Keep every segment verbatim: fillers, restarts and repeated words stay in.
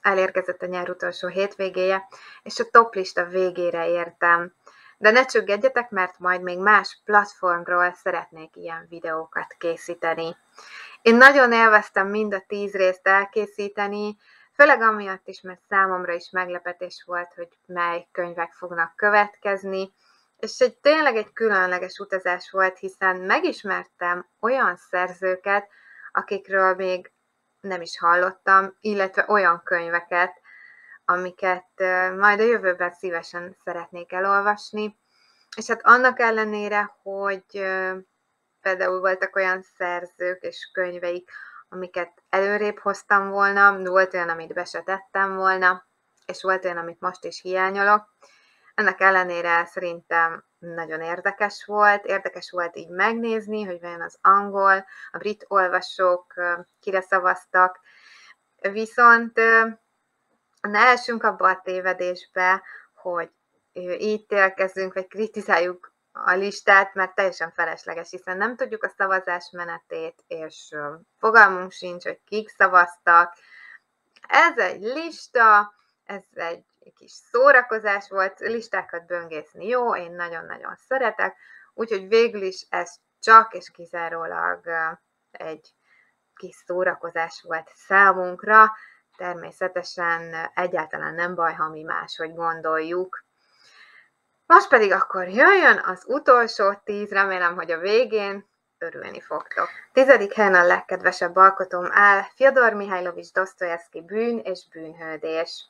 elérkezett a nyár utolsó hétvégéje, és a toplista végére értem. De ne csüggedjetek, mert majd még más platformról szeretnék ilyen videókat készíteni. Én nagyon élveztem mind a tíz részt elkészíteni, főleg amiatt is, mert számomra is meglepetés volt, hogy mely könyvek fognak következni, és egy tényleg egy különleges utazás volt, hiszen megismertem olyan szerzőket, akikről még nem is hallottam, illetve olyan könyveket, amiket majd a jövőben szívesen szeretnék elolvasni. És hát annak ellenére, hogy például voltak olyan szerzők és könyveik, amiket előrébb hoztam volna, volt olyan, amit be se tettem volna, és volt olyan, amit most is hiányolok. Ennek ellenére szerintem nagyon érdekes volt, érdekes volt így megnézni, hogy vajon az angol, a brit olvasók kire szavaztak, viszont ne essünk abba a tévedésbe, hogy ítélkezzünk, vagy kritizáljuk a listát, mert teljesen felesleges, hiszen nem tudjuk a szavazás menetét, és fogalmunk sincs, hogy kik szavaztak. Ez egy lista, ez egy kis szórakozás volt, listákat böngészni jó, én nagyon-nagyon szeretek, úgyhogy végül is ez csak és kizárólag egy kis szórakozás volt számunkra, természetesen egyáltalán nem baj, ha mi máshogy gondoljuk. Most pedig akkor jöjjön az utolsó tíz, remélem, hogy a végén örülni fogtok. Tizedik helyen a legkedvesebb alkotóm áll Fjodor Mihajlovics Dosztojevszki Bűn és bűnhődés.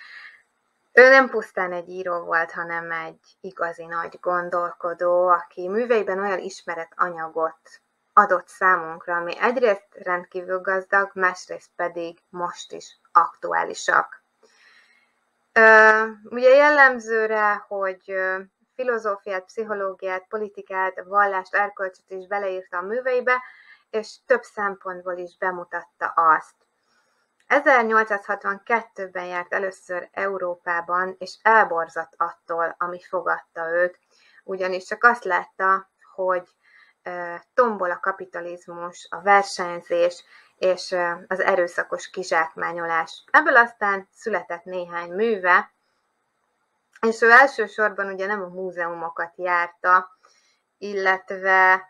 Ő nem pusztán egy író volt, hanem egy igazi nagy gondolkodó, aki műveiben olyan ismeretanyagot adott számunkra, ami egyrészt rendkívül gazdag, másrészt pedig most is aktuálisak. Ugye jellemzőre, hogy filozófiát, pszichológiát, politikát, vallást, erkölcsöt is beleírta a műveibe, és több szempontból is bemutatta azt. ezernyolcszázhatvankettőben járt először Európában, és elborzott attól, ami fogadta őt, ugyanis csak azt látta, hogy tombol a kapitalizmus, a versenyzés és az erőszakos kizsákmányolás. Ebből aztán született néhány műve, és ő elsősorban ugye nem a múzeumokat járta, illetve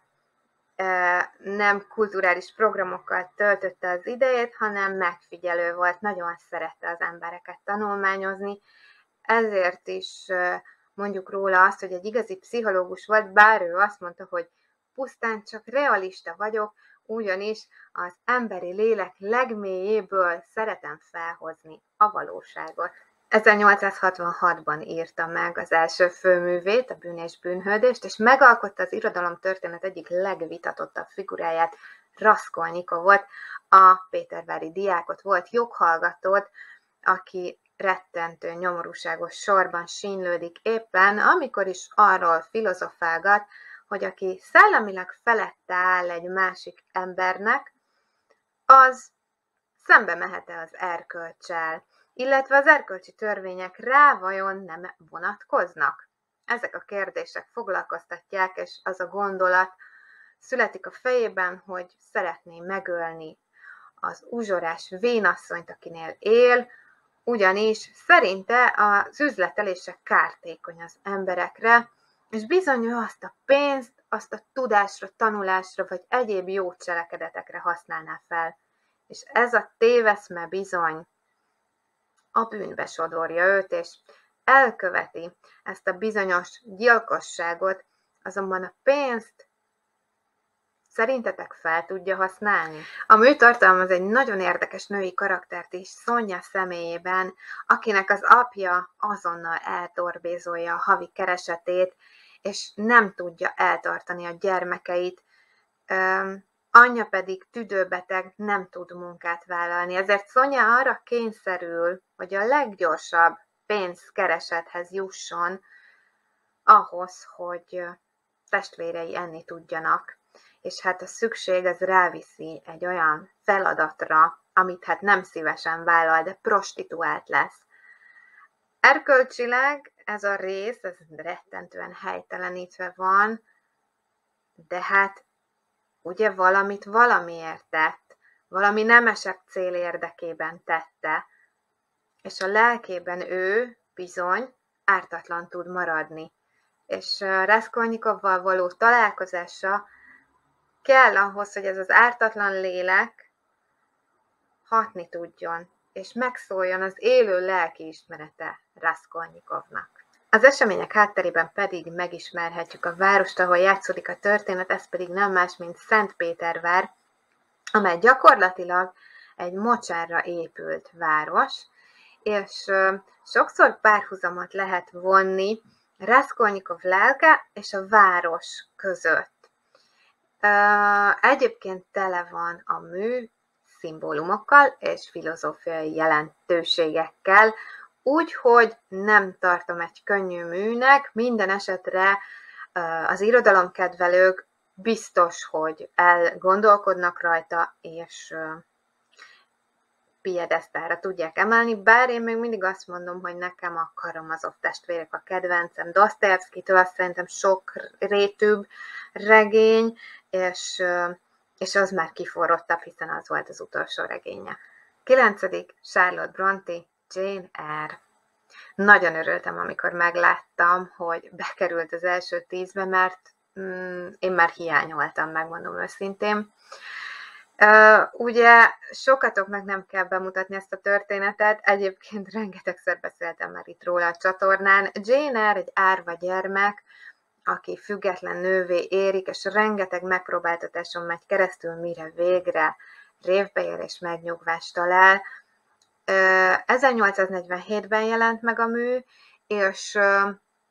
nem kulturális programokkal töltötte az idejét, hanem megfigyelő volt, nagyon szerette az embereket tanulmányozni, ezért is mondjuk róla azt, hogy egy igazi pszichológus volt, bár ő azt mondta, hogy pusztán csak realista vagyok, ugyanis az emberi lélek legmélyéből szeretem felhozni a valóságot. ezernyolcszázhatvanhatban írta meg az első főművét, a Bűn és bűnhődést, és megalkotta az irodalomtörténet egyik legvitatottabb figuráját, Raskolnikovot, a pétervári diákot, volt joghallgatót, aki rettentő nyomorúságos sorban sínylődik éppen, amikor is arról filozofálgat, hogy aki szellemileg felette áll egy másik embernek, az szembe mehet-e az erkölccsel, illetve az erkölcsi törvények rá vajon nem vonatkoznak? Ezek a kérdések foglalkoztatják, és az a gondolat születik a fejében, hogy szeretné megölni az uzsorás vénasszonyt, akinél él, ugyanis szerinte az üzletelése kártékony az emberekre, és bizony ő azt a pénzt, azt a tudásra, tanulásra, vagy egyéb jó cselekedetekre használná fel. És ez a téveszme bizony a bűnbe sodorja őt, és elköveti ezt a bizonyos gyilkosságot, azonban a pénzt szerintetek fel tudja használni? A mű tartalmaz egy nagyon érdekes női karaktert is Szonya személyében, akinek az apja azonnal eltorbézolja a havi keresetét, és nem tudja eltartani a gyermekeit, Üm, anyja pedig tüdőbeteg, nem tud munkát vállalni. Ezért Szonya arra kényszerül, hogy a leggyorsabb pénzkeresethez jusson ahhoz, hogy testvérei enni tudjanak. És hát a szükség az ráviszi egy olyan feladatra, amit hát nem szívesen vállal, de prostituált lesz. Erkölcsileg ez a rész, ez rettentően helytelenítve van, de hát ugye valamit valamiért tett, valami nemesebb cél érdekében tette, és a lelkében ő bizony ártatlan tud maradni. És Raskolnikovval való találkozása kell ahhoz, hogy ez az ártatlan lélek hatni tudjon, és megszóljon az élő lelkiismerete Raskolnikovnak. Az események hátterében pedig megismerhetjük a várost, ahol játszódik a történet, ez pedig nem más, mint Szentpétervár, amely gyakorlatilag egy mocsárra épült város, és sokszor párhuzamot lehet vonni Raskolnikov lelke és a város között. Egyébként tele van a mű szimbólumokkal és filozófiai jelentőségekkel, úgyhogy nem tartom egy könnyű műnek, minden esetre az irodalomkedvelők biztos, hogy elgondolkodnak rajta, és piedesztára tudják emelni, bár én még mindig azt mondom, hogy nekem a Karamazov testvérek a kedvencem, Dostoyevskitől azt szerintem sok rétűbb regény, és, és az már kiforrottabb, hiszen az volt az utolsó regénye. kilencedik Charlotte Brontë, Jane Eyre. Nagyon örültem, amikor megláttam, hogy bekerült az első tízbe, mert mm, én már hiányoltam, megmondom őszintén. Uh, ugye sokatoknak nem kell bemutatni ezt a történetet, egyébként rengetegszer beszéltem már itt róla a csatornán. Jane Eyre egy árva gyermek, aki független nővé érik, és rengeteg megpróbáltatáson megy keresztül, mire végre révbe ér és megnyugvást talál. Uh, ezernyolcszáznegyvenhétben jelent meg a mű, és uh,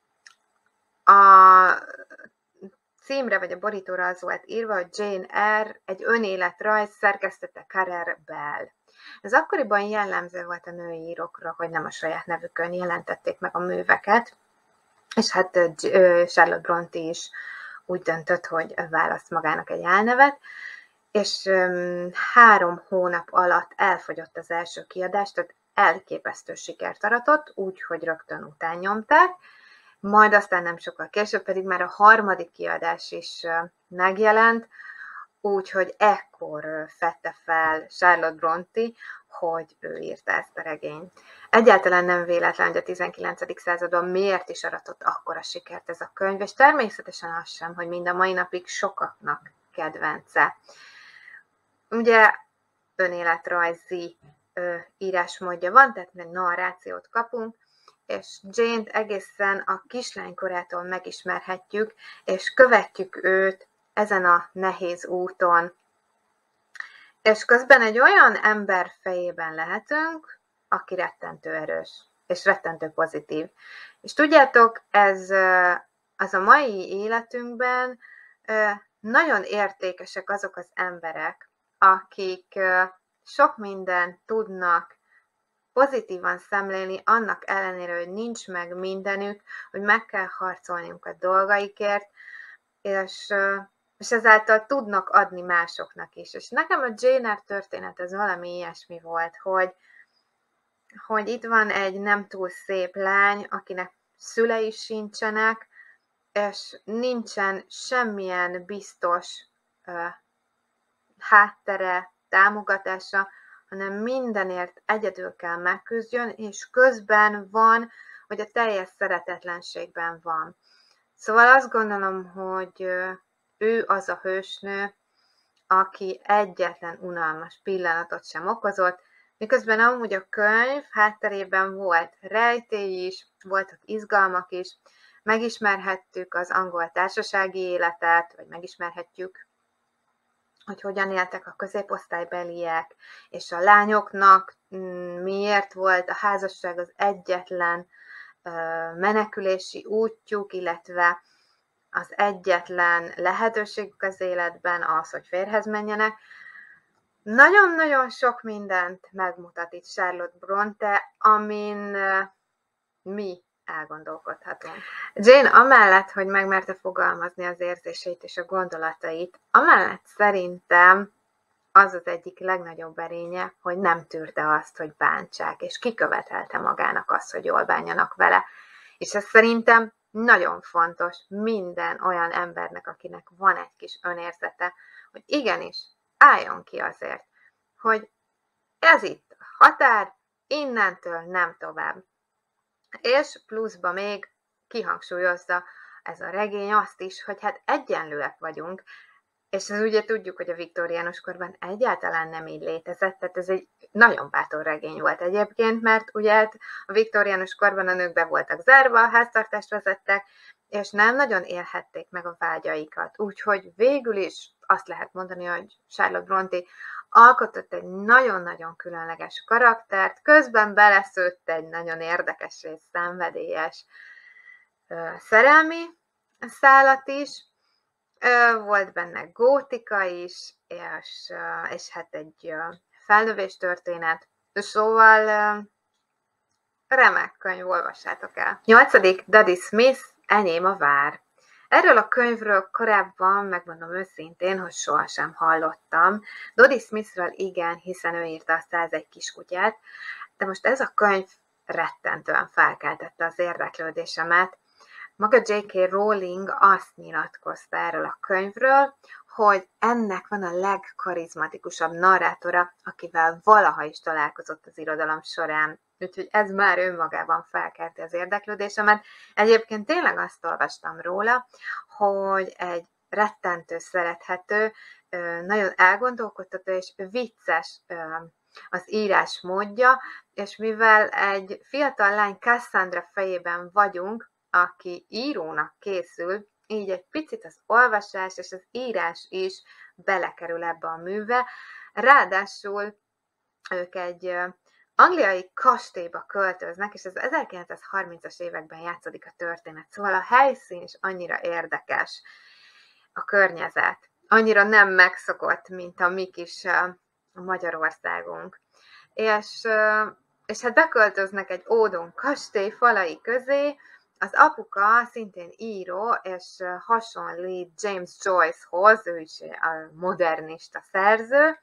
a címre vagy a borítóra az volt írva, hogy Jane Eyre, egy önéletrajz, szerkesztette Currer Bell. Ez akkoriban jellemző volt a női írókra, hogy nem a saját nevükön jelentették meg a műveket, és hát Charlotte Brontë is úgy döntött, hogy választ magának egy álnevet, és um, három hónap alatt elfogyott az első kiadás, tehát elképesztő sikert aratott, úgyhogy rögtön után nyomták, majd aztán nem sokkal később pedig már a harmadik kiadás is megjelent, úgyhogy ekkor fedte fel Charlotte Brontë, hogy ő írta ezt a regényt. Egyáltalán nem véletlen, hogy a tizenkilencedik században miért is aratott akkora sikert ez a könyv, és természetesen az sem, hogy mind a mai napig sokaknak kedvence. Ugye önéletrajzi írásmódja van, tehát egy narrációt kapunk, és Jane-t egészen a kislánykorától megismerhetjük, és követjük őt ezen a nehéz úton. És közben egy olyan ember fejében lehetünk, aki rettentő erős, és rettentő pozitív. És tudjátok, ez az a mai életünkben nagyon értékesek azok az emberek, akik sok mindent tudnak pozitívan szemlélni, annak ellenére, hogy nincs meg mindenük, hogy meg kell harcolniuk a dolgaikért, és, és ezáltal tudnak adni másoknak is. És nekem a Jane Eyre történet ez valami ilyesmi volt, hogy, hogy itt van egy nem túl szép lány, akinek szülei sincsenek, és nincsen semmilyen biztos uh, háttere, támogatása, hanem mindenért egyedül kell megküzdjön, és közben van, hogy a teljes szeretetlenségben van. Szóval azt gondolom, hogy ő az a hősnő, aki egyetlen unalmas pillanatot sem okozott, miközben amúgy a könyv hátterében volt rejtély is, voltak izgalmak is, megismerhettük az angol társasági életet, vagy megismerhetjük, hogy hogyan éltek a középosztálybeliek, és a lányoknak miért volt a házasság az egyetlen menekülési útjuk, illetve az egyetlen lehetőségük az életben az, hogy férjhez menjenek. Nagyon-nagyon sok mindent megmutat itt Charlotte Brontë, amin mi elgondolkodhatunk. Jane amellett, hogy megmerte fogalmazni az érzéseit és a gondolatait, amellett szerintem az az egyik legnagyobb erénye, hogy nem tűrte azt, hogy bántsák, és kikövetelte magának azt, hogy jól bánjanak vele. És ez szerintem nagyon fontos minden olyan embernek, akinek van egy kis önérzete, hogy igenis álljon ki azért, hogy ez itt a határ, innentől nem tovább. És pluszba még kihangsúlyozza ez a regény azt is, hogy hát egyenlőek vagyunk, és az ugye tudjuk, hogy a viktóriánus korban egyáltalán nem így létezett, tehát ez egy nagyon bátor regény volt egyébként, mert ugye hát a viktóriánus korban a nők be voltak zárva, a háztartást vezettek, és nem nagyon élhették meg a vágyaikat. Úgyhogy végül is azt lehet mondani, hogy Charlotte Brontë alkotott egy nagyon-nagyon különleges karaktert, közben beleszőtt egy nagyon érdekes és szenvedélyes uh, szerelmi szálat is, uh, volt benne gótika is, és, uh, és hát egy uh, felnövés történet, szóval uh, remek könyv, olvassátok el. Nyolcadik, Dodie Smith, Enyém a vár. Erről a könyvről korábban, megmondom őszintén, hogy sohasem hallottam. Dodie Smithről igen, hiszen ő írta a százegy kiskutyát, de most ez a könyv rettentően felkeltette az érdeklődésemet. Maga dzsé ká. Rowling azt nyilatkozta erről a könyvről, hogy ennek van a legkarizmatikusabb narrátora, akivel valaha is találkozott az irodalom során. Úgyhogy ez már önmagában felkelti az érdeklődésemet. Egyébként tényleg azt olvastam róla, hogy egy rettentő szerethető, nagyon elgondolkodtató és vicces az írás módja, és mivel egy fiatal lány Cassandra fejében vagyunk, aki írónak készül, így egy picit az olvasás és az írás is belekerül ebbe a műve. Ráadásul ők egy angliai kastélyba költöznek, és az ezerkilencszázharmincas években játszódik a történet. Szóval a helyszín is annyira érdekes, a környezet. Annyira nem megszokott, mint a mi kis Magyarországunk. És, és hát beköltöznek egy ódon kastély falai közé. Az apuka szintén író, és hasonlít James Joyce-hoz, ő is a modernista szerző.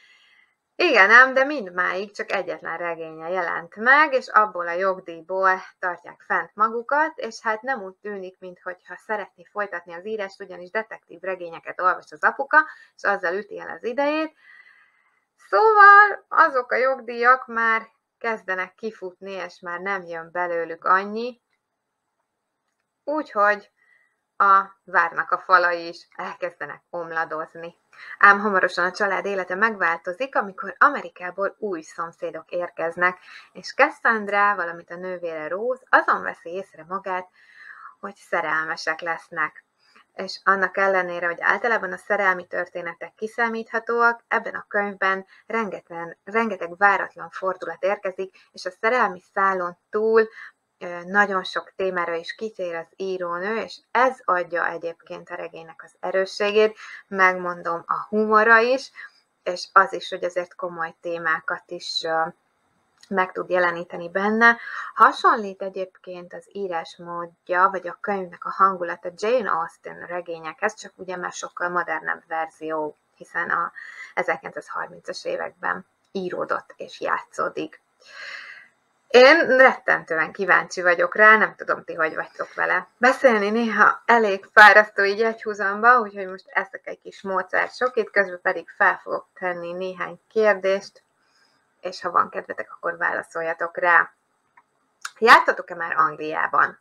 Igen ám, de mindmáig csak egyetlen regénye jelent meg, és abból a jogdíjból tartják fent magukat, és hát nem úgy tűnik, mintha szeretné folytatni az írást, ugyanis detektív regényeket olvas az apuka, és azzal üti el az idejét. Szóval azok a jogdíjak már kezdenek kifutni, és már nem jön belőlük annyi, úgyhogy a várnak a falai is elkezdenek omladozni. Ám hamarosan a család élete megváltozik, amikor Amerikából új szomszédok érkeznek, és Cassandra, valamint a nővére Rose azon veszi észre magát, hogy szerelmesek lesznek. És annak ellenére, hogy általában a szerelmi történetek kiszámíthatóak, ebben a könyvben rengeteg, rengeteg váratlan fordulat érkezik, és a szerelmi szálon túl nagyon sok témára is kitér az írónő, és ez adja egyébként a regénynek az erősségét, megmondom, a humora is, és az is, hogy azért komoly témákat is meg tud jeleníteni benne. Hasonlít egyébként az írásmódja, vagy a könyvnek a hangulata Jane Austen regényekhez, csak ugye már sokkal modernebb verzió, hiszen a ezerkilencszázharmincas években íródott és játszódik. Én rettentően kíváncsi vagyok rá, nem tudom, ti hogy vagytok vele. Beszélni néha elég fárasztó így egyhuzamba, úgyhogy most eszek egy kis módszert sokit, közben pedig fel fogok tenni néhány kérdést, és ha van kedvetek, akkor válaszoljatok rá. Jártatok-e már Angliában?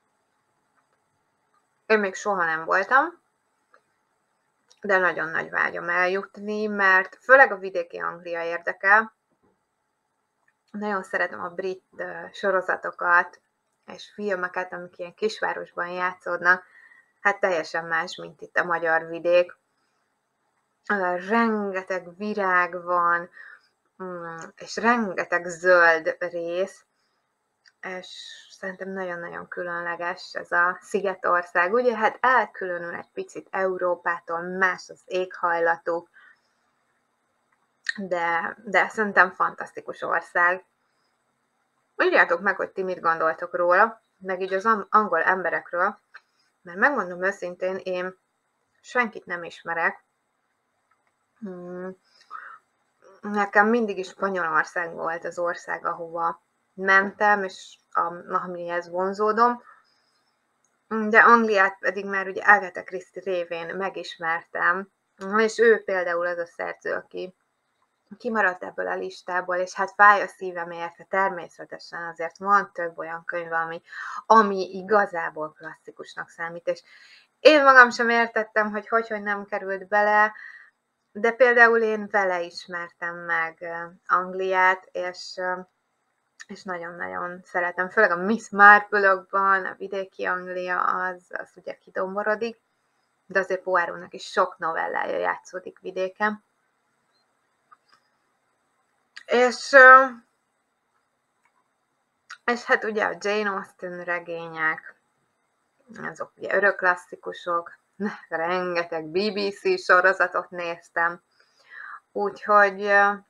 Én még soha nem voltam, de nagyon nagy vágyom eljutni, mert főleg a vidéki Anglia érdekel. Nagyon szeretem a brit sorozatokat és filmeket, amik ilyen kisvárosban játszódnak. Hát teljesen más, mint itt a magyar vidék. Rengeteg virág van, és rengeteg zöld rész, és szerintem nagyon-nagyon különleges ez a szigetország. Ugye hát elkülönül egy picit Európától, más az éghajlatuk, de, de szerintem fantasztikus ország. Írjátok meg, hogy ti mit gondoltok róla, meg így az angol emberekről, mert megmondom őszintén, én senkit nem ismerek. Nekem mindig is Spanyolország volt az ország, ahova mentem, és amihez vonzódom, de Angliát pedig már ugye Agatha Christie révén megismertem, és ő például az a szerző, aki kimaradt ebből a listából, és hát fáj a szívem érte, természetesen azért van több olyan könyv, ami, ami igazából klasszikusnak számít, és én magam sem értettem, hogy hogy, hogy nem került bele, de például én vele ismertem meg Angliát, és, és nagyon-nagyon szeretem, főleg a Miss Marple-okban, a vidéki Anglia, az, az ugye kidomborodik, de azért Poirotnak is sok novellája játszódik vidéken. És, és hát ugye a Jane Austen regények, azok ugye örök klasszikusok, rengeteg bé bé cé sorozatot néztem, úgyhogy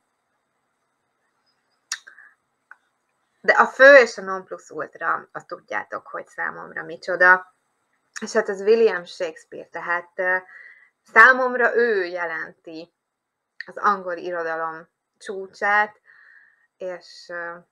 de a fő és a non plus ultra, azt tudjátok, hogy számomra micsoda, és hát ez William Shakespeare, tehát számomra ő jelenti az angol irodalom csúcsát, és,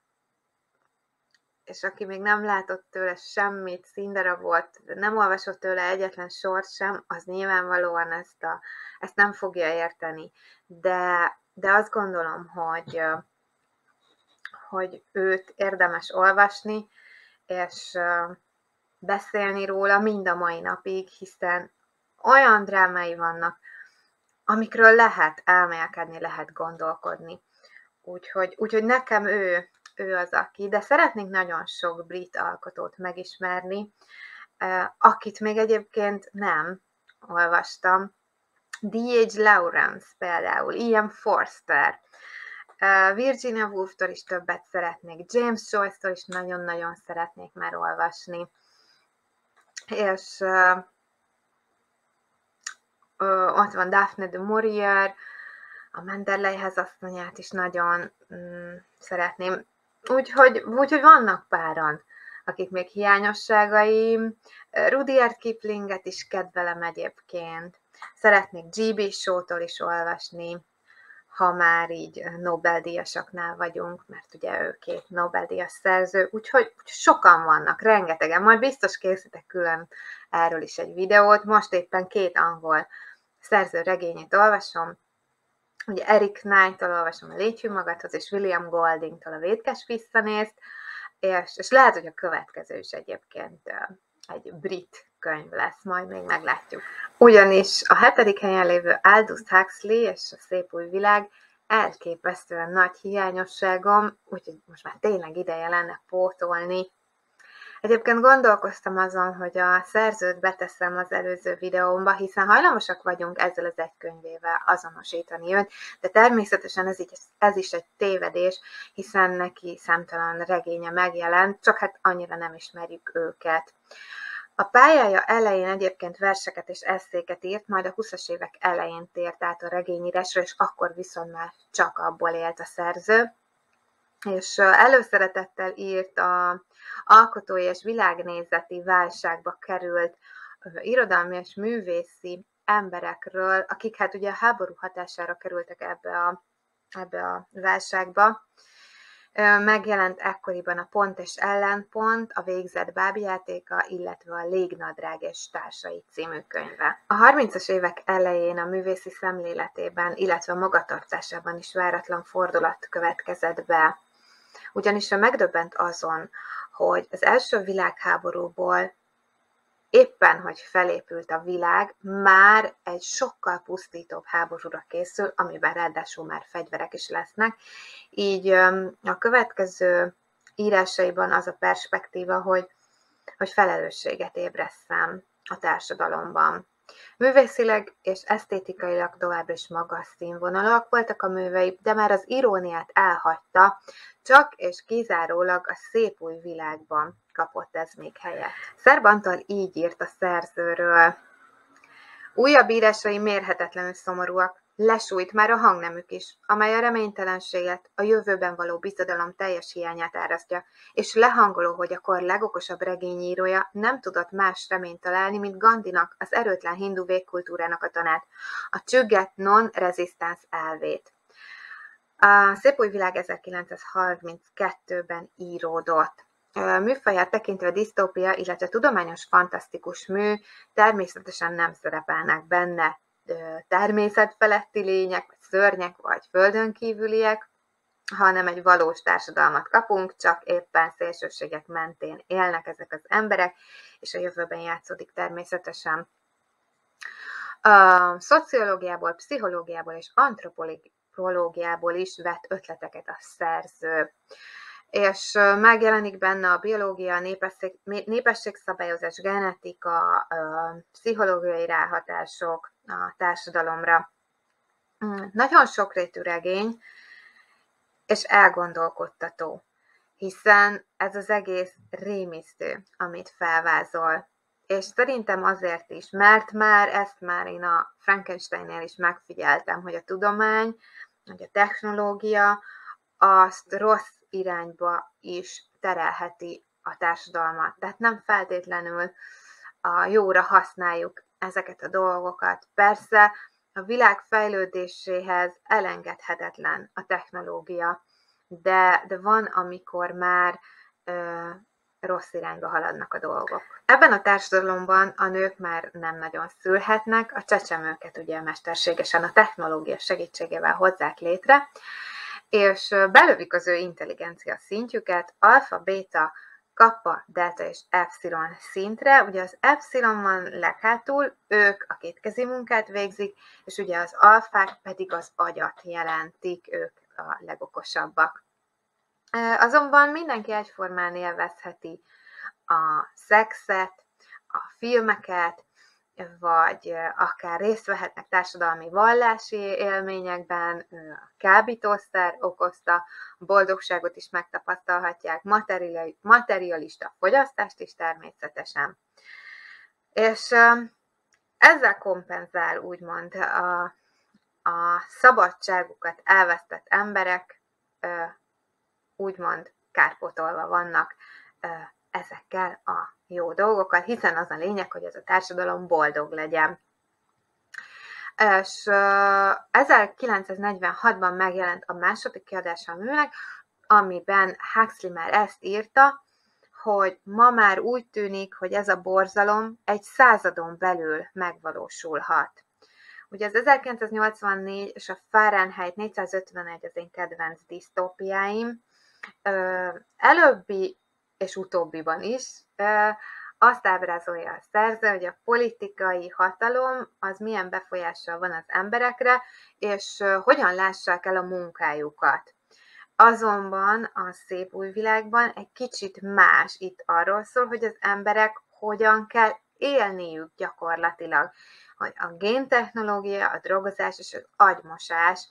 és aki még nem látott tőle semmit, színdarabot, nem olvasott tőle egyetlen sort sem, az nyilvánvalóan ezt, a, ezt nem fogja érteni. De, de azt gondolom, hogy, hogy őt érdemes olvasni, és beszélni róla mind a mai napig, hiszen olyan drámái vannak, amikről lehet elmélkedni, lehet gondolkodni. Úgyhogy, úgyhogy nekem ő, ő az, aki, de szeretnék nagyon sok brit alkotót megismerni, akit még egyébként nem olvastam. dé há. Lawrence például, Ian Forster, Virginia Woolftól is többet szeretnék, James Joyce-tól is nagyon-nagyon szeretnék már olvasni, és uh, uh, ott van Daphne du Maurier, a Manderley házasszonyát is nagyon mm, szeretném. Úgyhogy, úgyhogy vannak páran, akik még hiányosságaim. Rudyard Kiplinget is kedvelem egyébként. Szeretnék gé bé Shaw-tól is olvasni, ha már így Nobel-díjasaknál vagyunk, mert ugye ő két Nobel-díjas szerző, úgyhogy sokan vannak, rengetegen. Majd biztos készítek külön erről is egy videót. Most éppen két angol szerző regényét olvasom. Ugye Eric Knight-tól olvasom a Légy hű magadhoz, és William Golding-tól a Vétkes visszanézt, és, és lehet, hogy a következő is egyébként egy brit könyv lesz, majd még meglátjuk. Ugyanis a hetedik helyen lévő Aldous Huxley és a Szép új világ elképesztően nagy hiányosságom, úgyhogy most már tényleg ideje lenne pótolni. Egyébként gondolkoztam azon, hogy a szerzőt beteszem az előző videómba, hiszen hajlamosak vagyunk ezzel az egy könyvével azonosítani őt, de természetesen ez, így, ez is egy tévedés, hiszen neki számtalan regénye megjelent, csak hát annyira nem ismerjük őket. A pályája elején egyébként verseket és esszéket írt, majd a huszas évek elején tért át a regényírásra, és akkor viszont már csak abból élt a szerző. És előszeretettel írt a alkotói és világnézeti válságba került irodalmi és művészi emberekről, akik hát ugye a háború hatására kerültek ebbe a, ebbe a válságba. Megjelent ekkoriban a Pont és ellenpont, a Végzett bábjátéka, illetve a Légnadrág és társai című könyve. A harmincas évek elején a művészi szemléletében, illetve a magatartásában is váratlan fordulat következett be. Ugyanis ő megdöbbent azon, hogy az első világháborúból éppen, hogy felépült a világ, már egy sokkal pusztítóbb háborúra készül, amiben ráadásul már fegyverek is lesznek. Így a következő írásaiban az a perspektíva, hogy, hogy felelősséget ébresszen a társadalomban. Művészileg és esztétikailag továbbra is magas színvonalak voltak a művei, de már az iróniát elhagyta, csak és kizárólag a Szép új világban kapott ez még helyet. Szerb Antal így írt a szerzőről. Újabb írásai mérhetetlenül szomorúak, lesújt már a hangnemük is, amely a reménytelenséget, a jövőben való bizodalom teljes hiányát árasztja, és lehangoló, hogy a kor legokosabb regényírója nem tudott más reményt találni, mint Gandhinak, az erőtlen hindu végkultúrának a tanát, a csügget non-resistance elvét. A Szép új világ ezerkilencszázharminckettőben íródott. Műfaját tekintve disztópia, illetve tudományos fantasztikus mű természetesen nem szerepelnek benne, természetfeletti lények, vagy szörnyek, vagy földön kívüliek, hanem egy valós társadalmat kapunk, csak éppen szélsőségek mentén élnek ezek az emberek, és a jövőben játszódik természetesen. A szociológiából, pszichológiából és antropológiából is vett ötleteket a szerző. És megjelenik benne a biológia, népesség, népességszabályozás, genetika, pszichológiai ráhatások a társadalomra. Nagyon sokrétű regény, és elgondolkodtató, hiszen ez az egész rémisztő, amit felvázol. És szerintem azért is, mert már ezt már én a Frankensteinnél is megfigyeltem, hogy a tudomány, hogy a technológia azt rossz irányba is terelheti a társadalmat. Tehát nem feltétlenül a jóra használjuk ezeket a dolgokat. Persze a világ fejlődéséhez elengedhetetlen a technológia, de, de van, amikor már ö, rossz irányba haladnak a dolgok. Ebben a társadalomban a nők már nem nagyon szülhetnek, a csecsemőket ugye mesterségesen a technológia segítségével hozzák létre, és belövik az ő intelligencia szintjüket alfa, béta, kappa, delta és epsilon szintre. Ugye az epsilon van leghátul, ők a kétkezi munkát végzik, és ugye az alfák pedig az agyat jelentik, ők a legokosabbak. Azonban mindenki egyformán élvezheti a szexet, a filmeket, vagy akár részt vehetnek társadalmi vallási élményekben, a kábítószer okozta boldogságot is megtapasztalhatják, materialista fogyasztást is természetesen. És ezzel kompenzál úgymond a, a szabadságukat elvesztett emberek, úgymond kárpotolva vannak ezekkel a jó dolgokkal, hiszen az a lényeg, hogy ez a társadalom boldog legyen. És ezerkilencszáznegyvenhatban megjelent a második kiadása a műnek, amiben Huxley már ezt írta, hogy ma már úgy tűnik, hogy ez a borzalom egy századon belül megvalósulhat. Ugye az ezerkilencszáznyolcvannégy és a Fahrenheit négyszázötvenegy az én kedvenc disztópiáim, előbbi és utóbbiban is azt ábrázolja a szerző, hogy a politikai hatalom az milyen befolyással van az emberekre, és hogyan lássák el a munkájukat. Azonban a szép új világban egy kicsit más, itt arról szól, hogy az emberek hogyan kell élniük gyakorlatilag. Hogy a géntechnológia, a drogozás és az agymosás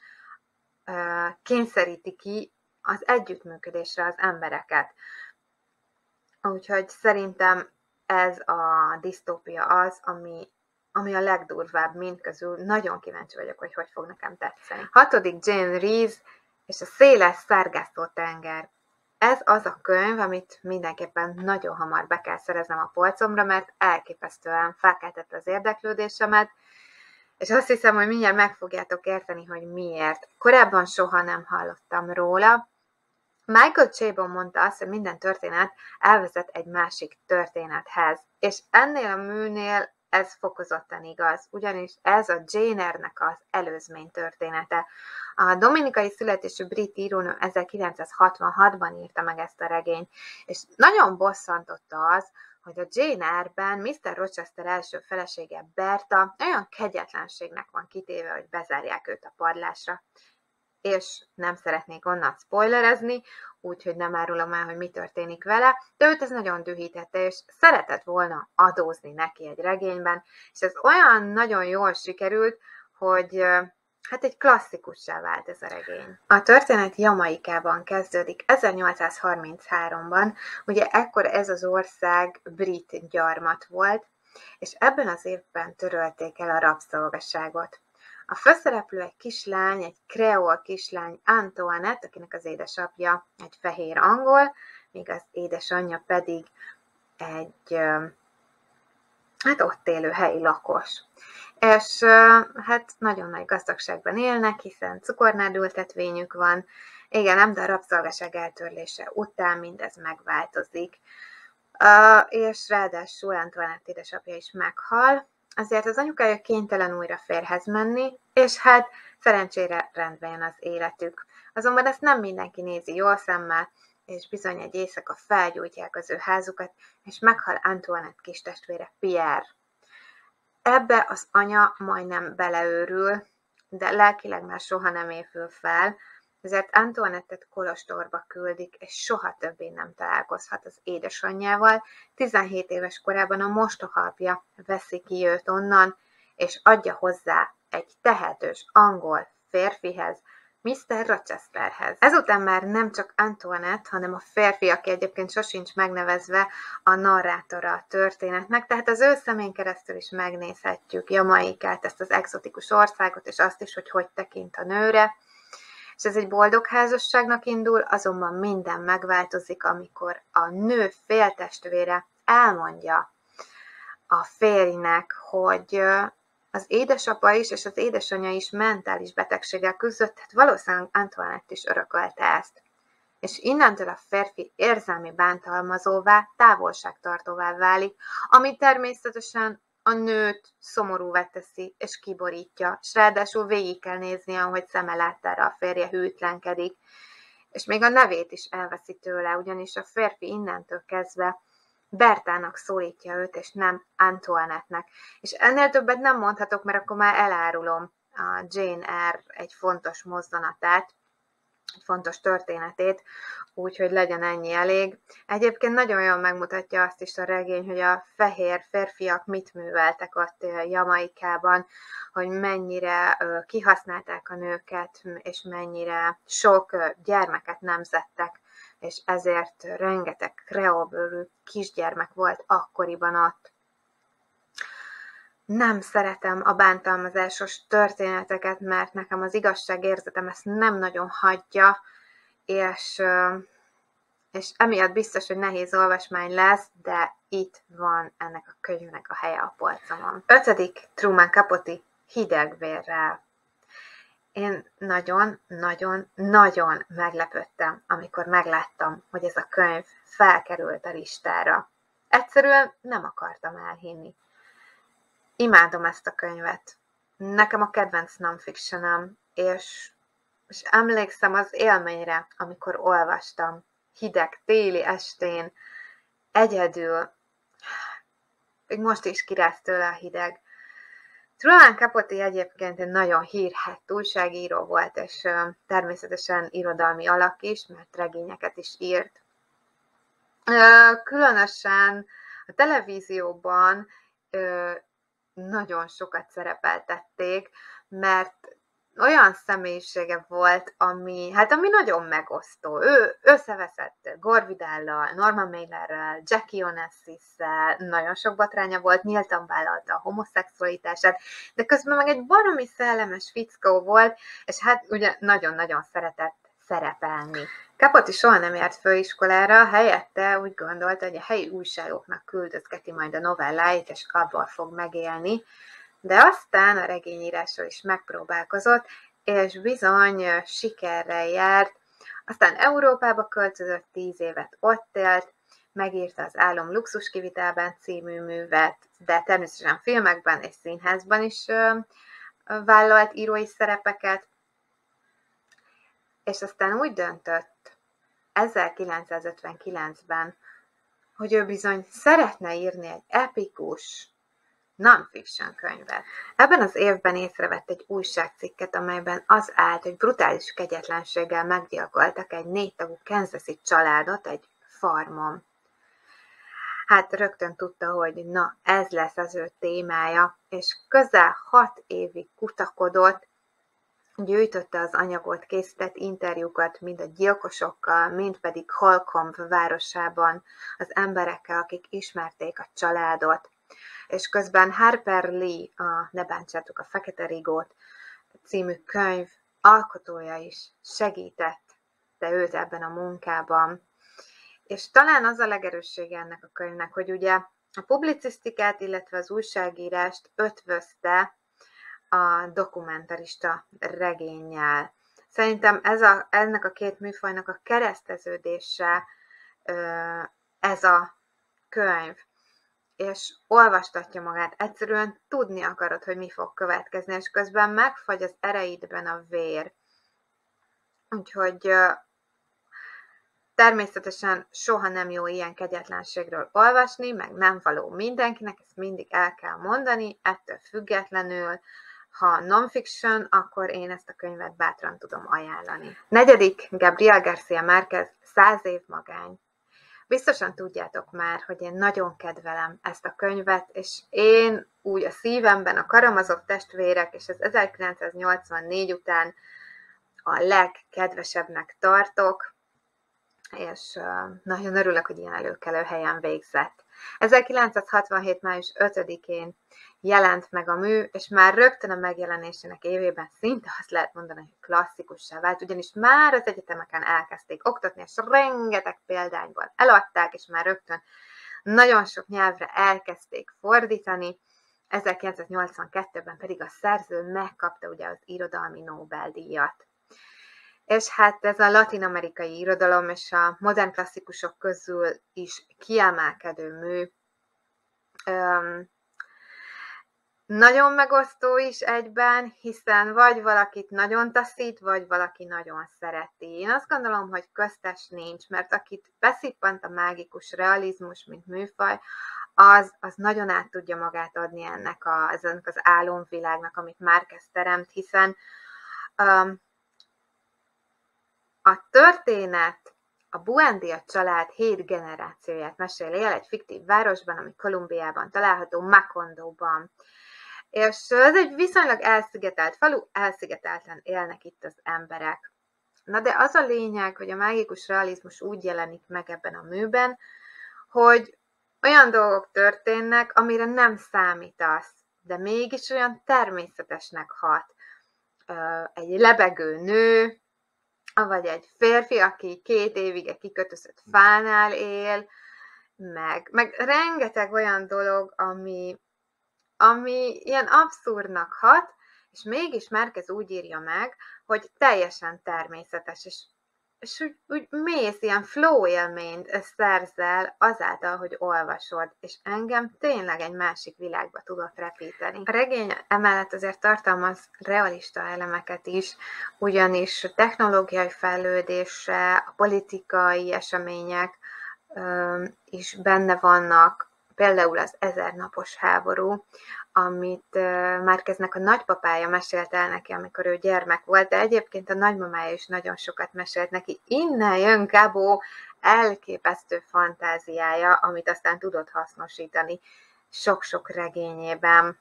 kényszeríti ki az együttműködésre az embereket. Úgyhogy szerintem ez a disztópia az, ami, ami a legdurvább mindközül. Nagyon kíváncsi vagyok, hogy hogy fog nekem tetszeni. Hatodik Jane Reeves és a széles szárgászó tenger. Ez az a könyv, amit mindenképpen nagyon hamar be kell szereznem a polcomra, mert elképesztően felkeltette az érdeklődésemet, és azt hiszem, hogy mindjárt meg fogjátok érteni, hogy miért. Korábban soha nem hallottam róla. Michael Chabon mondta azt, hogy minden történet elvezet egy másik történethez, és ennél a műnél ez fokozottan igaz, ugyanis ez a Jane Eyre-nek az előzmény története. A dominikai születésű brit írónő ezerkilencszázhatvanhatban írta meg ezt a regényt, és nagyon bosszantotta az, hogy a Jane Eyre-ben miszter Rochester első felesége Berta olyan kegyetlenségnek van kitéve, hogy bezárják őt a padlásra. És nem szeretnék onnan spoilerezni, úgyhogy nem árulom el, hogy mi történik vele, de őt ez nagyon dühítette, és szeretett volna adózni neki egy regényben, és ez olyan nagyon jól sikerült, hogy hát egy klasszikussá vált ez a regény. A történet Jamaikában kezdődik ezernyolcszázharmincháromban, ugye ekkor ez az ország brit gyarmat volt, és ebben az évben törölték el a rabszolgaságot. A főszereplő egy kislány, egy kreol kislány, Antoinette, akinek az édesapja egy fehér angol, míg az édesanyja pedig egy hát ott élő helyi lakos. És hát nagyon nagy gazdagságban élnek, hiszen cukornádültetvényük van. Igen, nem, de a rabszolgaság eltörlése után mindez megváltozik. És ráadásul Antoinette édesapja is meghal, Ezért az anyukája kénytelen újra férjhez menni, és hát szerencsére rendbe jön az életük. Azonban ezt nem mindenki nézi jól szemmel, és bizony egy éjszaka felgyújtják az ő házukat, és meghal Antoinette kistestvére Pierre. Ebbe az anya majdnem beleőrül, de lelkileg már soha nem épül fel, ezért Antoinette-et kolostorba küldik, és soha többé nem találkozhat az édesanyjával. tizenhét éves korában a mostohaapja veszi ki őt onnan, és adja hozzá egy tehetős angol férfihez, miszter Rochesterhez. Ezután már nem csak Antoinette, hanem a férfi, aki egyébként sosincs megnevezve, a narrátora a történetnek, tehát az ő szemén keresztül is megnézhetjük Jamaikát, ezt az egzotikus országot, és azt is, hogy hogy tekint a nőre. És ez egy boldog házasságnak indul, azonban minden megváltozik, amikor a nő féltestvére elmondja a férjnek, hogy az édesapa is és az édesanyja is mentális betegséggel küzdött, tehát valószínűleg Antoinette is örökölte ezt. És innentől a férfi érzelmi bántalmazóvá, távolságtartóvá válik, ami természetesen a nőt szomorúvá teszi és kiborítja, és ráadásul végig kell néznie, ahogy szeme láttára a férje hűtlenkedik. És még a nevét is elveszi tőle, ugyanis a férfi innentől kezdve Bertának szólítja őt, és nem Antoinette-nek. És ennél többet nem mondhatok, mert akkor már elárulom a Jane Eyre egy fontos mozzanatát, egy fontos történetét, úgyhogy legyen ennyi elég. Egyébként nagyon jól megmutatja azt is a regény, hogy a fehér férfiak mit műveltek ott Jamaikában, hogy mennyire kihasználták a nőket, és mennyire sok gyermeket nemzettek, és ezért rengeteg kreolbőrű kisgyermek volt akkoriban ott. Nem szeretem a bántalmazásos történeteket, mert nekem az igazságérzetem ezt nem nagyon hagyja, és, és emiatt biztos, hogy nehéz olvasmány lesz, de itt van ennek a könyvnek a helye a polcomon. Ötödik, Truman Capote, Hidegvérrel. Én nagyon-nagyon-nagyon meglepődtem, amikor megláttam, hogy ez a könyv felkerült a listára. Egyszerűen nem akartam elhinni. Imádom ezt a könyvet. Nekem a kedvenc non-fictionem, és, és emlékszem az élményre, amikor olvastam, hideg téli estén, egyedül, még most is kiráz tőle a hideg. Truman Capote egyébként egy nagyon hírhedt újságíró volt, és természetesen irodalmi alak is, mert regényeket is írt. Különösen a televízióban nagyon sokat szerepeltették, mert olyan személyisége volt, ami, hát ami nagyon megosztó. Ő összeveszett Gore Vidal-lal, Norman Mailerrel, Jackie Onassis-szel, nagyon sok botránya volt, nyíltan vállalta a homoszexualitását, de közben meg egy baromi szellemes fickó volt, és hát ugye nagyon-nagyon szeretett szerepelni. Capote soha nem járt főiskolára, helyette úgy gondolta, hogy a helyi újságoknak küldözgeti majd a novelláit, és abból fog megélni, de aztán a regényírásról is megpróbálkozott, és bizony sikerrel járt. Aztán Európába költözött, tíz évet ott élt, megírta az Álom luxus kivitelben című művet, de természetesen filmekben és színházban is vállalt írói szerepeket, és aztán úgy döntött ezerkilencszázötvenkilencben, hogy ő bizony szeretne írni egy epikus non-fiction könyvet. Ebben az évben észrevett egy újságcikket, amelyben az állt, hogy brutális kegyetlenséggel meggyilkoltak egy négytagú kansasi családot egy farmon. Hát rögtön tudta, hogy na, ez lesz az ő témája, és közel hat évig kutakodott, gyűjtötte az anyagot, készített interjúkat mind a gyilkosokkal, mind pedig Holcomb városában az emberekkel, akik ismerték a családot. És közben Harper Lee, a Ne bántsátok a Fekete Rigót című könyv alkotója is segítette őt ebben a munkában. És talán az a legerőssége ennek a könyvnek, hogy ugye a publicisztikát, illetve az újságírást ötvözte a dokumentarista regénnyel. Szerintem ez a, ennek a két műfajnak a kereszteződése ez a könyv. és olvastatja magát. Egyszerűen tudni akarod, hogy mi fog következni, és közben megfagy az ereidben a vér. Úgyhogy természetesen soha nem jó ilyen kegyetlenségről olvasni, meg nem való mindenkinek, ezt mindig el kell mondani, ettől függetlenül, ha non-fiction, akkor én ezt a könyvet bátran tudom ajánlani. Negyedik, Gabriel García Márquez, Száz év magány. Biztosan tudjátok már, hogy én nagyon kedvelem ezt a könyvet, és én úgy a szívemben a Karamazov testvérek és az ezerkilencszáznyolcvannégy után a legkedvesebbnek tartok, és nagyon örülök, hogy ilyen előkelő helyen végzett. ezerkilencszázhatvanhét. május ötödikén jelent meg a mű, és már rögtön a megjelenésének évében szinte azt lehet mondani, hogy klasszikussá vált, ugyanis már az egyetemeken elkezdték oktatni, és rengeteg példányban eladták, és már rögtön nagyon sok nyelvre elkezdték fordítani. ezerkilencszáznyolcvankettőben pedig a szerző megkapta ugye az irodalmi Nobel-díjat. És hát ez a latin-amerikai irodalom és a modern klasszikusok közül is kiemelkedő mű. Öm, nagyon megosztó is egyben, hiszen vagy valakit nagyon taszít, vagy valaki nagyon szereti. Én azt gondolom, hogy köztes nincs, mert akit beszippant a mágikus realizmus, mint műfaj, az, az nagyon át tudja magát adni ennek, a, ennek az álomvilágnak, amit Márquez teremt, hiszen öm, a történet a Buendia család hét generációját meséli el egy fiktív városban, ami Kolumbiában található, Macondóban. És ez egy viszonylag elszigetelt falu, elszigetelten élnek itt az emberek. Na de az a lényeg, hogy a mágikus realizmus úgy jelenik meg ebben a műben, hogy olyan dolgok történnek, amire nem számítasz, de mégis olyan természetesnek hat. Egy lebegő nő, vagy egy férfi, aki két évig egy kikötözött fánál él, meg, meg rengeteg olyan dolog, ami, ami ilyen abszurdnak hat, és mégis Márquez úgy írja meg, hogy teljesen természetes, és, és úgy, úgy mész, ilyen flow élményt szerzel azáltal, hogy olvasod, és engem tényleg egy másik világba tudott repíteni. A regény emellett azért tartalmaz realista elemeket is, ugyanis a technológiai fejlődése, a politikai események öm, is benne vannak, például az ezernapos háború, amit Márqueznek a nagypapája mesélt el neki, amikor ő gyermek volt, de egyébként a nagymamája is nagyon sokat mesélt neki. Innen jön Gabo elképesztő fantáziája, amit aztán tudott hasznosítani sok-sok regényében.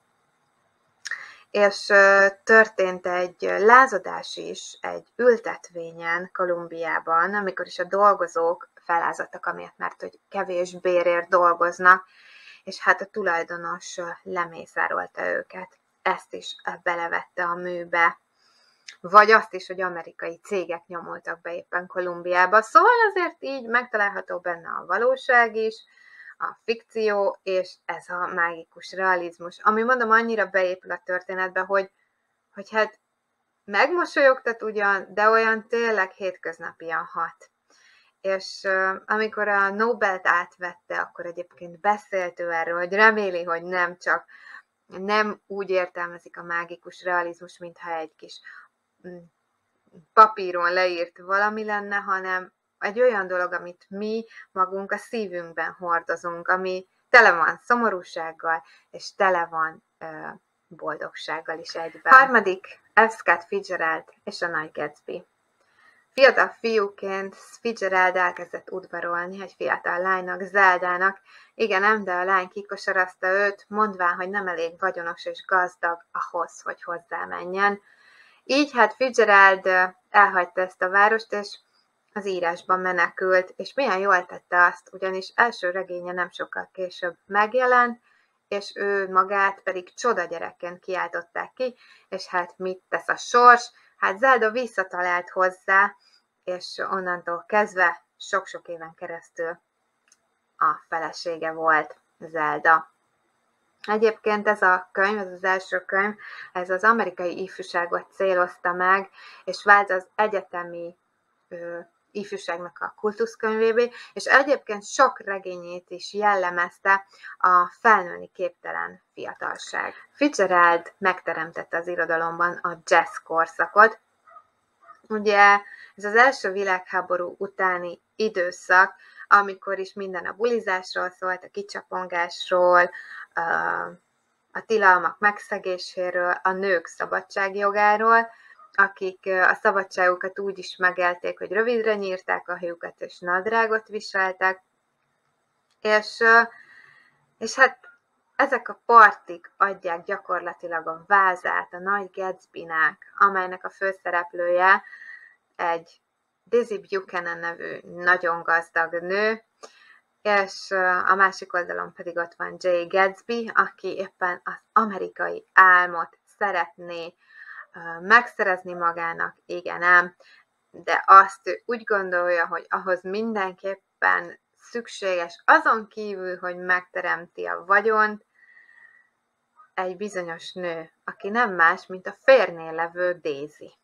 És történt egy lázadás is egy ültetvényen Kolumbiában, amikor is a dolgozók felázadtak amiatt, mert hogy kevés bérért dolgoznak, és hát a tulajdonos lemészárolta őket. Ezt is belevette a műbe. Vagy azt is, hogy amerikai cégek nyomultak be éppen Kolumbiába. Szóval azért így megtalálható benne a valóság is, a fikció, és ez a mágikus realizmus, ami mondom annyira beépül a történetbe, hogy, hogy hát megmosolyogtat ugyan, de olyan tényleg hétköznapian hat. És uh, amikor a Nobelt átvette, akkor egyébként beszélt ő erről, hogy reméli, hogy nem csak nem úgy értelmezik a mágikus realizmus, mintha egy kis papíron leírt valami lenne, hanem egy olyan dolog, amit mi magunk a szívünkben hordozunk, ami tele van szomorúsággal, és tele van uh, boldogsággal is egyben. Harmadik, F. Scott Fitzgerald és a Nagy Gatsby. Fiatal fiúként Fitzgerald elkezdett udvarolni egy fiatal lánynak, Zeldának. Igen, nem, de a lány kikosarazta őt, mondván, hogy nem elég vagyonos és gazdag ahhoz, hogy hozzá menjen. Így hát Fitzgerald elhagyta ezt a várost, és az írásban menekült, és milyen jól tette azt, ugyanis első regénye nem sokkal később megjelent, és ő magát pedig csodagyerekként kiáltották ki, és hát mit tesz a sors? Hát Zelda visszatalált hozzá, és onnantól kezdve sok-sok éven keresztül a felesége volt Zelda. Egyébként ez a könyv, ez az első könyv, ez az amerikai ifjúságot célozta meg, és vált az egyetemi ö, ifjúságnak a kultuszkönyvévé, és egyébként sok regényét is jellemezte a felnőni képtelen fiatalság. Fitzgerald megteremtette az irodalomban a jazz korszakot. Ugye ez az első világháború utáni időszak, amikor is minden a bulizásról szólt, a kicsapongásról, a tilalmak megszegéséről, a nők szabadságjogáról, akik a szabadságukat úgy is megélték, hogy rövidre nyírták a hajukat és nadrágot viseltek, és, és hát ezek a partik adják gyakorlatilag a vázát a Nagy Gatsbynek, amelynek a főszereplője egy Daisy Buchanan nevű nagyon gazdag nő, és a másik oldalon pedig ott van Jay Gatsby, aki éppen az amerikai álmot szeretné megszerezni magának, igen ám, de azt ő úgy gondolja, hogy ahhoz mindenképpen szükséges, azon kívül, hogy megteremti a vagyont, egy bizonyos nő, aki nem más, mint a férnél levő Daisy.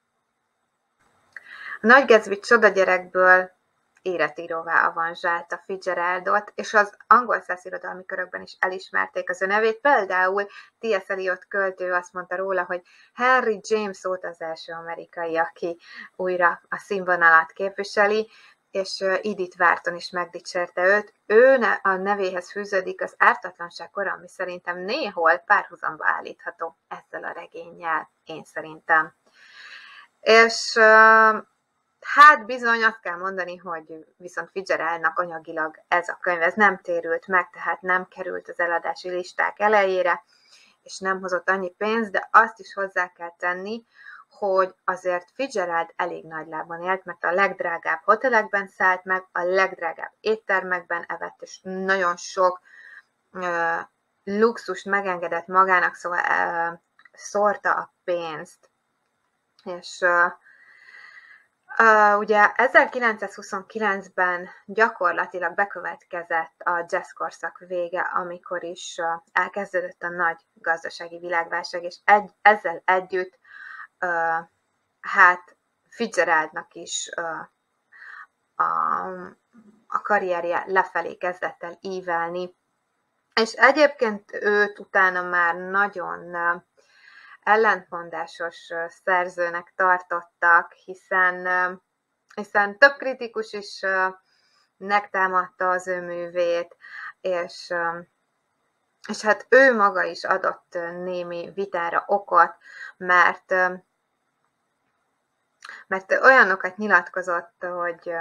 A Nagy Gatsby csodagyerekből életíróvá avanzsálta Fitzgeraldot, és az angol száz irodalmi körökben is elismerték az ő nevét. Például T S Eliot költő azt mondta róla, hogy Henry James volt az első amerikai, aki újra a színvonalat képviseli, és Edith Wharton is megdicsérte őt. Ő a nevéhez fűződik az ártatlanság kora, ami szerintem néhol párhuzamba állítható ezzel a regénnyel, én szerintem. És hát bizony azt kell mondani, hogy viszont Fitzgeraldnak anyagilag ez a könyv ez nem térült meg, tehát nem került az eladási listák elejére, és nem hozott annyi pénzt, de azt is hozzá kell tenni, hogy azért Fitzgerald elég nagy lábon élt, mert a legdrágább hotelekben szállt meg, a legdrágább éttermekben evett, és nagyon sok uh, luxust megengedett magának, szóval uh, szórta a pénzt. És uh, Uh, ugye ezerkilencszázhuszonkilencben gyakorlatilag bekövetkezett a jazz korszak vége, amikor is uh, elkezdődött a nagy gazdasági világválság, és egy, ezzel együtt uh, hát Fitzgeraldnak is uh, a, a karrierje lefelé kezdett el ívelni. És egyébként őt utána már nagyon uh, ellentmondásos szerzőnek tartottak, hiszen, hiszen több kritikus is megtámadta az ő művét, és, és hát ő maga is adott némi vitára okot, mert, mert olyanokat nyilatkozott, hogy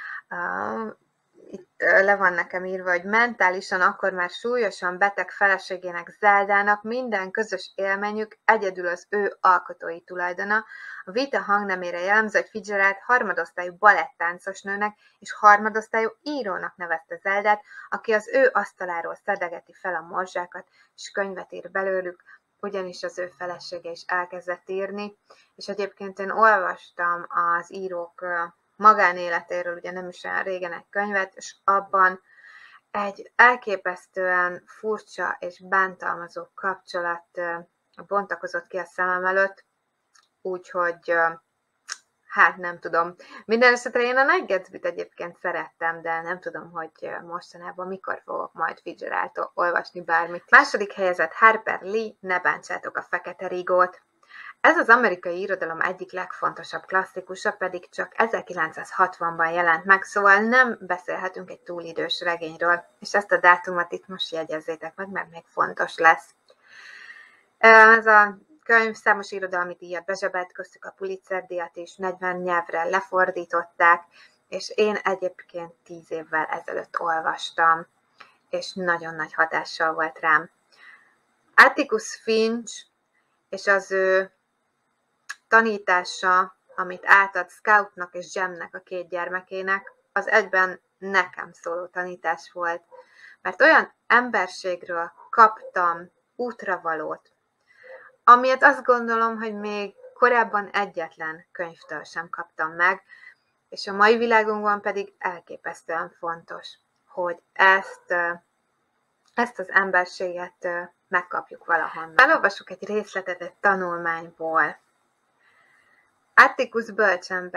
itt le van nekem írva, hogy mentálisan akkor már súlyosan beteg feleségének, Zeldának minden közös élményük egyedül az ő alkotói tulajdona. A vita hangnemére jellemző, hogy Fitzgerald harmadosztályú balettáncos nőnek és harmadosztályú írónak nevezte Zeldát, aki az ő asztaláról szedegeti fel a morzsákat, és könyvet ír belőlük, ugyanis az ő felesége is elkezdett írni. És egyébként én olvastam az írók magánéletéről, ugye nem is olyan régen egy könyvet, és abban egy elképesztően furcsa és bántalmazó kapcsolat bontakozott ki a szemem előtt, úgyhogy hát nem tudom. Minden esetre én a Nagy Gatsbyt egyébként szerettem, de nem tudom, hogy mostanában mikor fogok majd Fitzgeraldtól olvasni bármit. Második helyezett Harper Lee, Ne bántsátok a fekete rigót. Ez az amerikai irodalom egyik legfontosabb klasszikusa, pedig csak ezerkilencszázhatvanban jelent meg, szóval nem beszélhetünk egy túl idős regényről, és ezt a dátumot itt most jegyezzétek meg, mert még fontos lesz. Ez a könyv számos irodalmi díjat bezsebelt, köztük a Pulitzer-díjat is, negyven nyelvre lefordították, és én egyébként tíz évvel ezelőtt olvastam, és nagyon nagy hatással volt rám. Atticus Finch és az ő tanítása, amit átad Scoutnak és Jemnek, a két gyermekének, az egyben nekem szóló tanítás volt, mert olyan emberségről kaptam útravalót, amilyet azt gondolom, hogy még korábban egyetlen könyvtől sem kaptam meg, és a mai világunkban pedig elképesztően fontos, hogy ezt, ezt az emberséget megkapjuk valahonnan. Elolvasok egy részletet egy tanulmányból. Atticus bölcsember,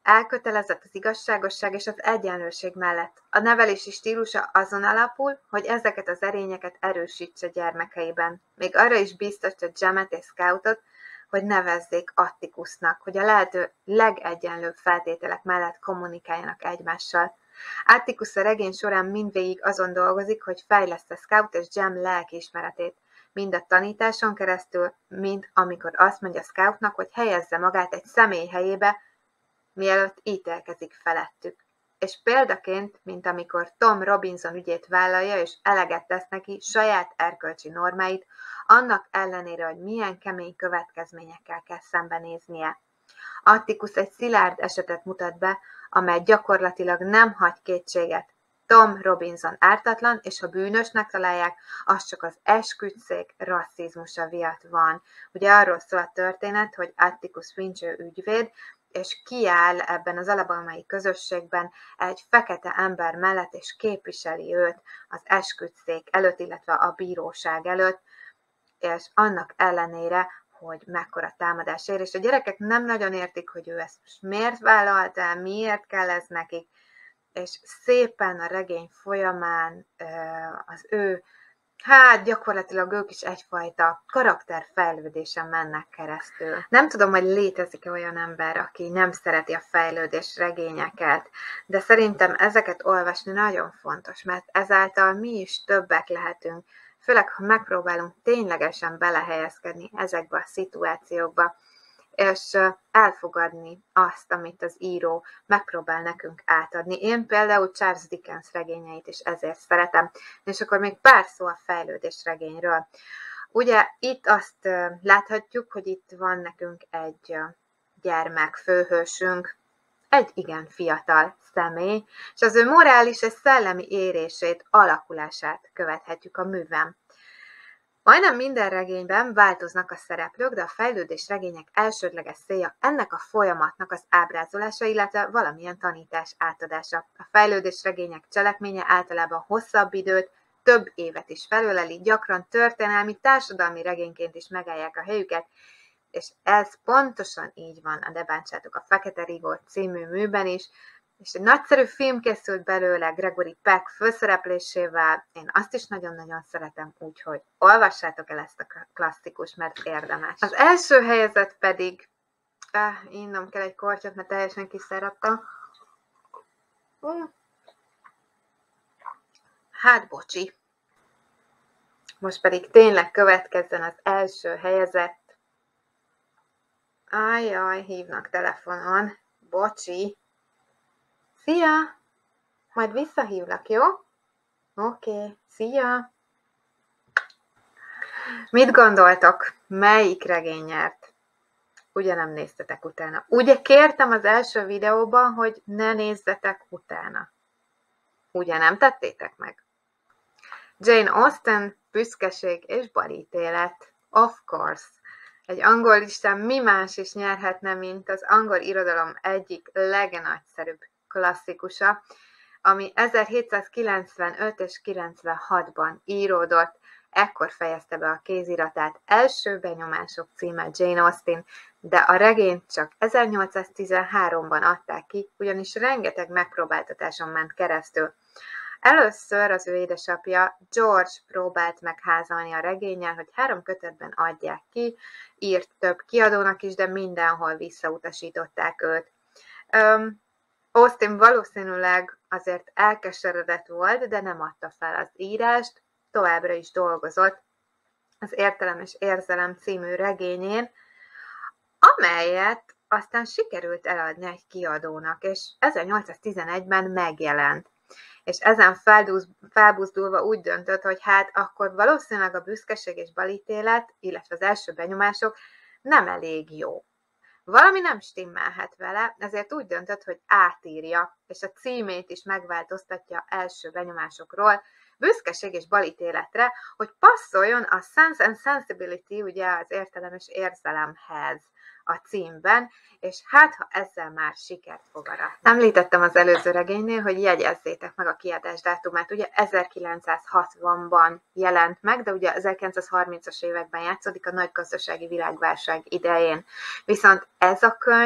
elkötelezett az igazságosság és az egyenlőség mellett. A nevelési stílusa azon alapul, hogy ezeket az erényeket erősítse gyermekeiben. Még arra is biztosítja Jemet és Scoutot, hogy nevezzék Atticusnak, hogy a lehető legegyenlőbb feltételek mellett kommunikáljanak egymással. Atticus a regény során mindvégig azon dolgozik, hogy fejleszte Scout és Jem lelkiismeretét, mind a tanításon keresztül, mind amikor azt mondja Scoutnak, hogy helyezze magát egy személy helyébe, mielőtt ítélkezik felettük. És példaként, mint amikor Tom Robinson ügyét vállalja és eleget tesz neki saját erkölcsi normáit, annak ellenére, hogy milyen kemény következményekkel kell szembenéznie. Atticus egy szilárd esetet mutat be, amely gyakorlatilag nem hagy kétséget. Tom Robinson ártatlan, és ha bűnösnek találják, az csak az esküdtszék rasszizmusa miatt van. Ugye arról szól a történet, hogy Atticus Finch ügyvéd, és kiáll ebben az alabamai közösségben egy fekete ember mellett, és képviseli őt az esküdtszék előtt, illetve a bíróság előtt, és annak ellenére, hogy mekkora támadás ér, és a gyerekek nem nagyon értik, hogy ő ezt most miért vállalt el, miért kell ez nekik, és szépen a regény folyamán az ő, hát gyakorlatilag ők is egyfajta karakterfejlődésen mennek keresztül. Nem tudom, hogy létezik-e olyan ember, aki nem szereti a fejlődés regényeket, de szerintem ezeket olvasni nagyon fontos, mert ezáltal mi is többek lehetünk, főleg ha megpróbálunk ténylegesen belehelyezkedni ezekbe a szituációkba, és elfogadni azt, amit az író megpróbál nekünk átadni. Én például Charles Dickens regényeit is ezért szeretem. És akkor még pár szó a fejlődés regényről. Ugye itt azt láthatjuk, hogy itt van nekünk egy gyermek főhősünk, egy igen fiatal személy, és az ő morális és szellemi érését, alakulását követhetjük a műben. Majdnem minden regényben változnak a szereplők, de a fejlődés regények elsődleges célja ennek a folyamatnak az ábrázolása, illetve valamilyen tanítás átadása. A fejlődés regények cselekménye általában hosszabb időt, több évet is felöleli, gyakran történelmi, társadalmi regényként is megállják a helyüket, és ez pontosan így van a Ne bántsátok a Fekete Rigót című műben is, és egy nagyszerű film készült belőle Gregory Peck főszereplésével, én azt is nagyon-nagyon szeretem, úgyhogy olvassátok el ezt a klasszikus, mert érdemes. Az első helyezett pedig, eh, innom kell egy kortyot, mert teljesen kiszáradtam. Uh. Hát bocsi. Most pedig tényleg következzen az első helyezett. Ajjaj, hívnak telefonon. Bocsi. Szia! Majd visszahívlak, jó? Oké, okay. Szia! Mit gondoltok? Melyik regény nyert? Ugye nem néztetek utána? Ugye kértem az első videóban, hogy ne nézzetek utána? Ugye nem tettétek meg? Jane Austen, Büszkeség és balítélet. Of course. Egy angol listán mi más is nyerhetne, mint az angol irodalom egyik legnagyszerűbb klasszikusa, ami ezerhétszázkilencvenöt és kilencvenhatban íródott, ekkor fejezte be a kéziratát. Első benyomások címe Jane Austen, de a regényt csak ezernyolcszáztizenháromban adták ki, ugyanis rengeteg megpróbáltatáson ment keresztül. Először az ő édesapja George próbált megházalni a regénnyel, hogy három kötetben adják ki, írt több kiadónak is, de mindenhol visszautasították őt. Um, Austen valószínűleg azért elkeseredett volt, de nem adta fel az írást, továbbra is dolgozott az Értelem és Érzelem című regényén, amelyet aztán sikerült eladni egy kiadónak, és ezernyolcszáztizenegyben megjelent. És ezen felbuzdulva úgy döntött, hogy hát akkor valószínűleg a Büszkeség és balítélet, illetve az első benyomások nem elég jó. Valami nem stimmelhet vele, ezért úgy döntött, hogy átírja, és a címét is megváltoztatja első benyomásokról, Büszkeség és balítéletre, hogy passzoljon a Sense and Sensibility, ugye az értelem és érzelemhez a címben, és hát, ha ezzel már sikert fog aratni. Említettem az előző regénynél, hogy jegyezzétek meg a kiadás dátumát. Ugye ezerkilencszázhatvanban jelent meg, de ugye ezerkilencszázharmincas években játszódik a nagy gazdasági világválság idején. Viszont ez a könyv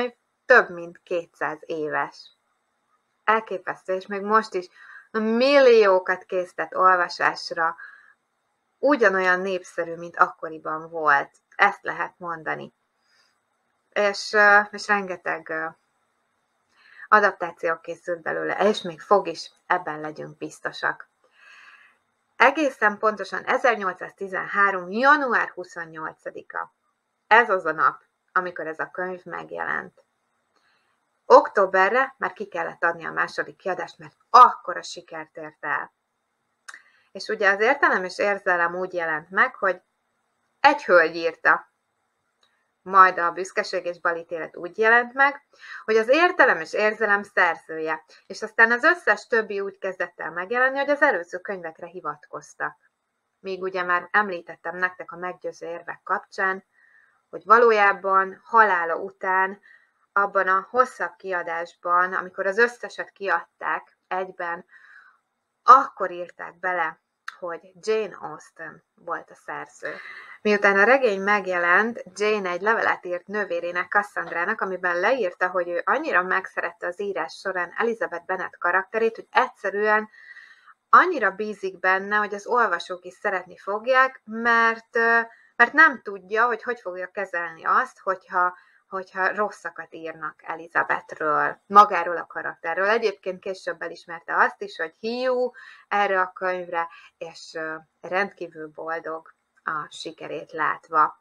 több mint kétszáz éves. Elképesztő, és még most is milliókat készített olvasásra, ugyanolyan népszerű, mint akkoriban volt. Ezt lehet mondani. És, és rengeteg adaptáció készült belőle, és még fog is, ebben legyünk biztosak. Egészen pontosan ezernyolcszáztizenhárom. január huszonnyolcadika. Ez az a nap, amikor ez a könyv megjelent. Októberre már ki kellett adni a második kiadást, mert akkora sikert ért el. És ugye az Értelem és érzelem úgy jelent meg, hogy egy hölgy írta. Majd a Büszkeség és balítélet úgy jelent meg, hogy az Értelem és érzelem szerzője, és aztán az összes többi úgy kezdett el megjelenni, hogy az előző könyvekre hivatkoztak. Míg ugye már említettem nektek a meggyőző érvek kapcsán, hogy valójában halála után abban a hosszabb kiadásban, amikor az összeset kiadták egyben, akkor írták bele, hogy Jane Austen volt a szerző. Miután a regény megjelent, Jane egy levelet írt nővérének, Cassandrának, amiben leírta, hogy ő annyira megszerette az írás során Elizabeth Bennet karakterét, hogy egyszerűen annyira bízik benne, hogy az olvasók is szeretni fogják, mert, mert nem tudja, hogy hogy fogja kezelni azt, hogyha hogyha rosszakat írnak Elizabethről, magáról a karakterről. Egyébként később elismerte azt is, hogy hiú erre a könyvre, és rendkívül boldog a sikerét látva.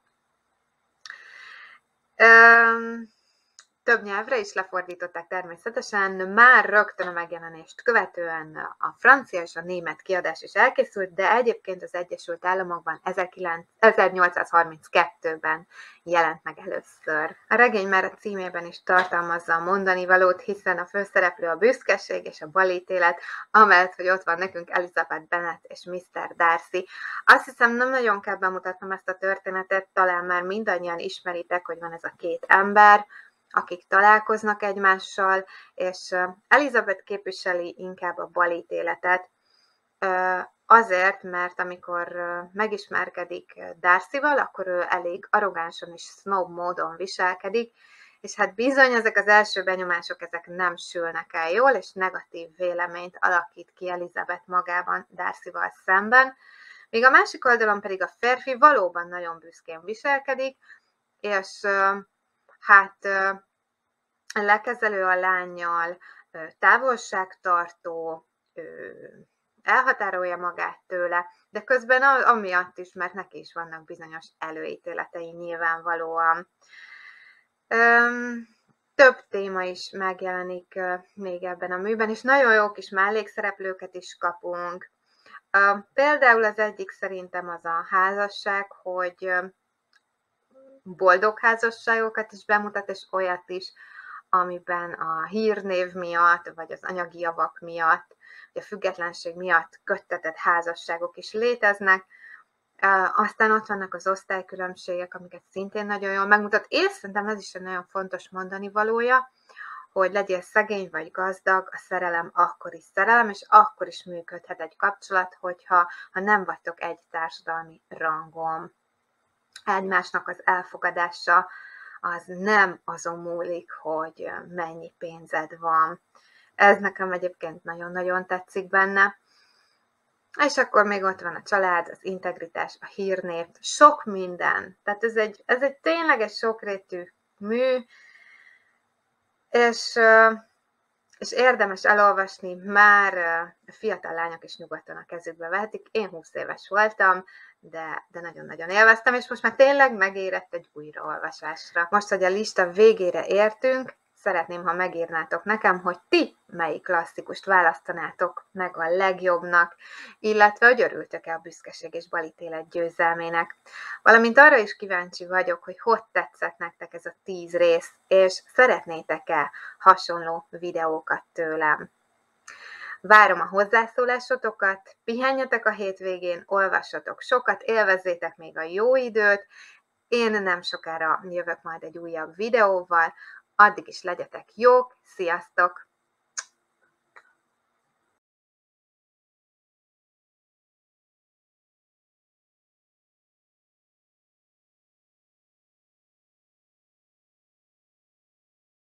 Több nyelvre is lefordították természetesen, már rögtön a megjelenést követően a francia és a német kiadás is elkészült, de egyébként az Egyesült Államokban ezernyolcszázharminckettőben jelent meg először. A regény már a címében is tartalmazza a mondani valót, hiszen a főszereplő a büszkeség és a balítélet, amellett, hogy ott van nekünk Elizabeth Bennet és miszter Darcy. Azt hiszem, nem nagyon kell bemutatnom ezt a történetet, talán már mindannyian ismeritek, hogy van ez a két ember, akik találkoznak egymással, és Elizabeth képviseli inkább a balítéletet, azért, mert amikor megismerkedik Darcyval, akkor ő elég arrogánsan és snob módon viselkedik, és hát bizony ezek az első benyomások, ezek nem sülnek el jól, és negatív véleményt alakít ki Elizabeth magában Darcyval szemben, míg a másik oldalon pedig a férfi valóban nagyon büszkén viselkedik, és hát lekezelő a lánnyal, távolságtartó, elhatárolja magát tőle, de közben amiatt is, mert neki is vannak bizonyos előítéletei nyilvánvalóan. Több téma is megjelenik még ebben a műben, és nagyon jó kis mellékszereplőket is kapunk. Például az egyik szerintem az a házasság, hogy boldog házasságokat is bemutat, és olyat is, amiben a hírnév miatt, vagy az anyagi javak miatt, vagy a függetlenség miatt köttetett házasságok is léteznek. Aztán ott vannak az osztálykülönbségek, amiket szintén nagyon jól megmutat, és szerintem ez is egy nagyon fontos mondani valója, hogy legyél szegény vagy gazdag, a szerelem akkor is szerelem, és akkor is működhet egy kapcsolat, hogyha ha nem vagytok egy társadalmi rangon. Egymásnak az elfogadása az nem azon múlik, hogy mennyi pénzed van. Ez nekem egyébként nagyon-nagyon tetszik benne. És akkor még ott van a család, az integritás, a hírnév, sok minden. Tehát ez egy, ez egy tényleg egy sokrétű mű, és, és érdemes elolvasni, már a fiatal lányok is nyugodtan a kezükbe vehetik. Én húsz éves voltam, de, de nagyon-nagyon élveztem, és most már tényleg megérett egy újraolvasásra. Most, hogy a lista végére értünk, szeretném, ha megírnátok nekem, hogy ti melyik klasszikust választanátok meg a legjobbnak, illetve hogy örültök-e a Büszkeség és balítélet győzelmének. Valamint arra is kíváncsi vagyok, hogy hogy tetszett nektek ez a tíz rész, és szeretnétek-e hasonló videókat tőlem. Várom a hozzászólásotokat, pihenjetek a hétvégén, olvassatok sokat, élvezzétek még a jó időt, én nem sokára jövök majd egy újabb videóval, addig is legyetek jók, sziasztok!